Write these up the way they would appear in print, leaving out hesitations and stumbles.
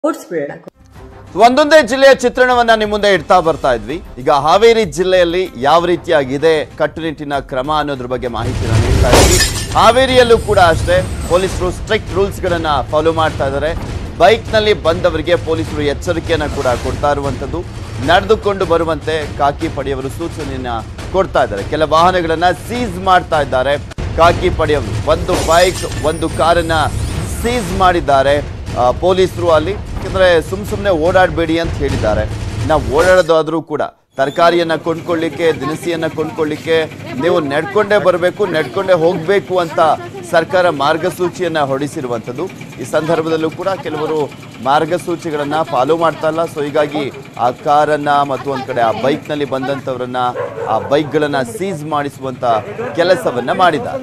ಒಂದೊಂದೇ ಜಿಲ್ಲೆಯ ಚಿತ್ರಣವನ್ನ ನಿಮ್ಮ ಮುಂದೆ ಇಡ್ತಾ ಬರ್ತಾ ಇದ್ವಿ. ಈಗ ಹಾವೇರಿ ಜಿಲ್ಲೆಯಲ್ಲಿ ಯಾವ ರೀತಿಯಾಗಿದೆ ಕಟ್ಟುನಿಟ್ಟಿನ ಕ್ರಮ ಅನ್ನೋದ್ರ ಬಗ್ಗೆ ಮಾಹಿತಿಯನ್ನು ನೀಡ್ತಾ ಇದ್ವಿ. ಹಾವೇರಿಯಲ್ಲೂ ಕೂಡ ಅಷ್ಟೇ ಪೊಲೀಸರು ಸ್ಟ್ರಿಕ್ಟ್ ರೂಲ್ಸ್ ಗಳನ್ನ ಫಾಲೋ ಮಾಡ್ತಾ ಇದ್ದಾರೆ. ಬೈಕ್ ನಲ್ಲಿ ಬಂದವರಿಗೆ ಪೊಲೀಸರು ಎಚ್ಚರಿಕೆಯನ್ನ ಕೂಡ ಕೊಡ್ತಾ ಇರುವಂತದ್ದು. ನಡೆದುಕೊಂಡು ಬರುವಂತೆ ಕಾಕಿ ಪಡೆಯವರು ಸೂಚನೆಯನ್ನ ಕೊಡ್ತಾ ಇದ್ದಾರೆ. ಕೆಲ ವಾಹನಗಳನ್ನ ಸೀಸ್ ಮಾಡ್ತಾ ಇದ್ದಾರೆ ಕಾಕಿ ಪಡೆಯವರು. ಒಂದು ಬೈಕ್ ಒಂದು ಕಾರನ್ನ ಸೀಸ್ ಮಾಡಿದ್ದಾರೆ ಪೊಲೀಸರು ಅಲ್ಲಿ. ಯಾಕಂದ್ರೆ ಸುಮ್ಮನೆ ಓಡಾಡಬೇಡಿ ಅಂತ ಹೇಳಿದ್ದಾರೆ. ನಾವು ಓಡಾಡೋದಾದ್ರೂ ಕೂಡ ತರಕಾರಿಯನ್ನ ಕೊಂಡ್ಕೊಳ್ಳಿಕ್ಕೆ, ದಿನಸಿಯನ್ನ ಕೊಂಡ್ಕೊಳ್ಳಿಕ್ಕೆ ನೀವು ನಡ್ಕೊಂಡೇ ಬರಬೇಕು, ನಡ್ಕೊಂಡೇ ಹೋಗಬೇಕು ಅಂತ ಸರ್ಕಾರ ಮಾರ್ಗಸೂಚಿಯನ್ನ ಹೊರಡಿಸಿರುವಂಥದ್ದು. ಈ ಸಂದರ್ಭದಲ್ಲೂ ಕೂಡ ಕೆಲವರು ಮಾರ್ಗಸೂಚಿಗಳನ್ನ ಫಾಲೋ ಮಾಡ್ತಾ ಇಲ್ಲ. ಸೊ ಹೀಗಾಗಿ ಆ ಕಾರನ್ನ ಮತ್ತು ಒಂದ್ ಕಡೆ ಆ ಬೈಕ್ನಲ್ಲಿ ಬಂದಂಥವ್ರನ್ನ ಆ ಬೈಕ್ಗಳನ್ನ ಸೀಸ್ ಮಾಡಿಸುವಂತ ಕೆಲಸವನ್ನ ಮಾಡಿದ್ದಾರೆ.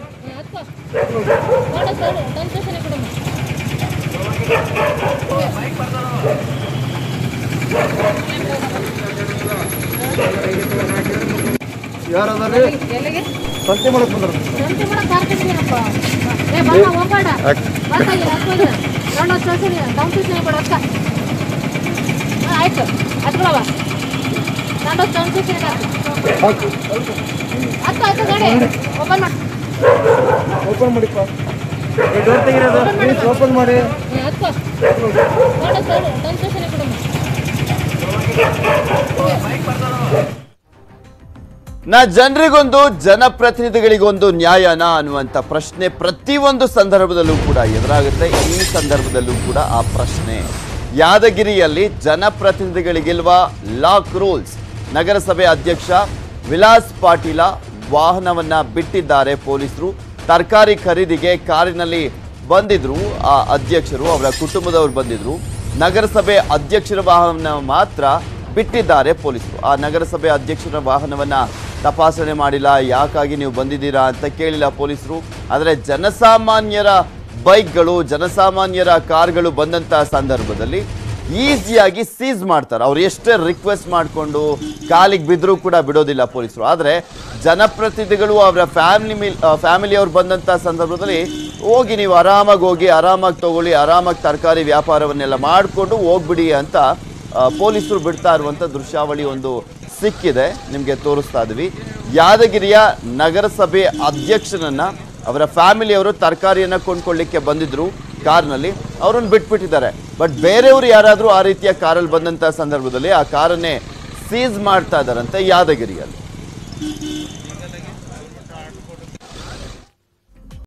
ಜನರಿಗೊಂದು ಜನಪ್ರತಿನಿಧಿಗಳಿಗೊಂದು ನ್ಯಾಯನ ಅನ್ನುವಂಥ ಪ್ರಶ್ನೆ ಪ್ರತಿಯೊಂದು ಸಂದರ್ಭದಲ್ಲೂ ಕೂಡ ಎದುರಾಗುತ್ತೆ. ಈ ಸಂದರ್ಭದಲ್ಲೂ ಕೂಡ ಆ ಪ್ರಶ್ನೆ. ಯಾದಗಿರಿಯಲ್ಲಿ ಜನಪ್ರತಿನಿಧಿಗಳಿಗಿಲ್ವಾ ಲಾಕ್ ರೂಲ್ಸ್? ನಗರಸಭೆ ಅಧ್ಯಕ್ಷ ವಿಲಾಸ್ ಪಾಟೀಲ ವಾಹನವನ್ನ ಬಿಟ್ಟಿದ್ದಾರೆ ಪೊಲೀಸರು. ತರಕಾರಿ ಖರೀದಿಗೆ ಕಾರಿನಲ್ಲಿ ಬಂದಿದ್ರು ಆ ಅಧ್ಯಕ್ಷರು, ಅವರ ಕುಟುಂಬದವರು ಬಂದಿದ್ರು. ನಗರಸಭೆ ಅಧ್ಯಕ್ಷರ ವಾಹನ ಮಾತ್ರ ಬಿಟ್ಟಿದ್ದಾರೆ ಪೊಲೀಸರು. ಆ ನಗರಸಭೆ ಅಧ್ಯಕ್ಷರ ವಾಹನವನ್ನ ತಪಾಸಣೆ ಮಾಡಿಲ್ಲ, ಯಾಕಾಗಿ ನೀವು ಬಂದಿದ್ದೀರಾ ಅಂತ ಕೇಳಿಲ್ಲ ಪೊಲೀಸರು. ಆದರೆ ಜನಸಾಮಾನ್ಯರ ಬೈಕ್ಗಳು, ಜನಸಾಮಾನ್ಯರ ಕಾರ್ಗಳು ಬಂದಂತಹ ಸಂದರ್ಭದಲ್ಲಿ ಈಸಿಯಾಗಿ ಸೀಸ್ ಮಾಡ್ತಾರೆ. ಅವ್ರು ಎಷ್ಟೇ ರಿಕ್ವೆಸ್ಟ್ ಮಾಡಿಕೊಂಡು ಕಾಲಿಗೆ ಬಿದ್ದರೂ ಕೂಡ ಬಿಡೋದಿಲ್ಲ ಪೊಲೀಸರು. ಆದರೆ ಜನಪ್ರತಿನಿಧಿಗಳು ಅವರ ಫ್ಯಾಮಿಲಿಯವ್ರು ಬಂದಂಥ ಸಂದರ್ಭದಲ್ಲಿ ಹೋಗಿ ನೀವು ಆರಾಮಾಗಿ ಹೋಗಿ, ಆರಾಮಾಗಿ ತಗೊಳ್ಳಿ, ಆರಾಮಾಗಿ ತರಕಾರಿ ವ್ಯಾಪಾರವನ್ನೆಲ್ಲ ಮಾಡಿಕೊಂಡು ಹೋಗ್ಬಿಡಿ ಅಂತ ಪೊಲೀಸರು ಬಿಡ್ತಾ ಇರುವಂಥ ದೃಶ್ಯಾವಳಿ ಒಂದು ಸಿಕ್ಕಿದೆ, ನಿಮಗೆ ತೋರಿಸ್ತಾ ಇದ್ವಿ. ಯಾದಗಿರಿಯ ನಗರಸಭೆ ಅಧ್ಯಕ್ಷನನ್ನ ಅವರ ಫ್ಯಾಮಿಲಿಯವರು ತರಕಾರಿಯನ್ನು ಕೊಂಡ್ಕೊಳ್ಳಿಕ್ಕೆ ಬಂದಿದ್ರು ಕಾರ್ನಲ್ಲಿ, ಅವರನ್ನು ಬಿಟ್ಬಿಟ್ಟಿದ್ದಾರೆ. ಬಟ್ ಬೇರೆಯವರು ಯಾರಾದರೂ ಆ ರೀತಿಯ ಕಾರಲ್ಲಿ ಬಂದಂಥ ಸಂದರ್ಭದಲ್ಲಿ ಆ ಕಾರನ್ನೇ ಸೀಸ್ ಮಾಡ್ತಾ ಇದ್ದಾರಂತೆ ಯಾದಗಿರಿಯಲ್ಲಿ.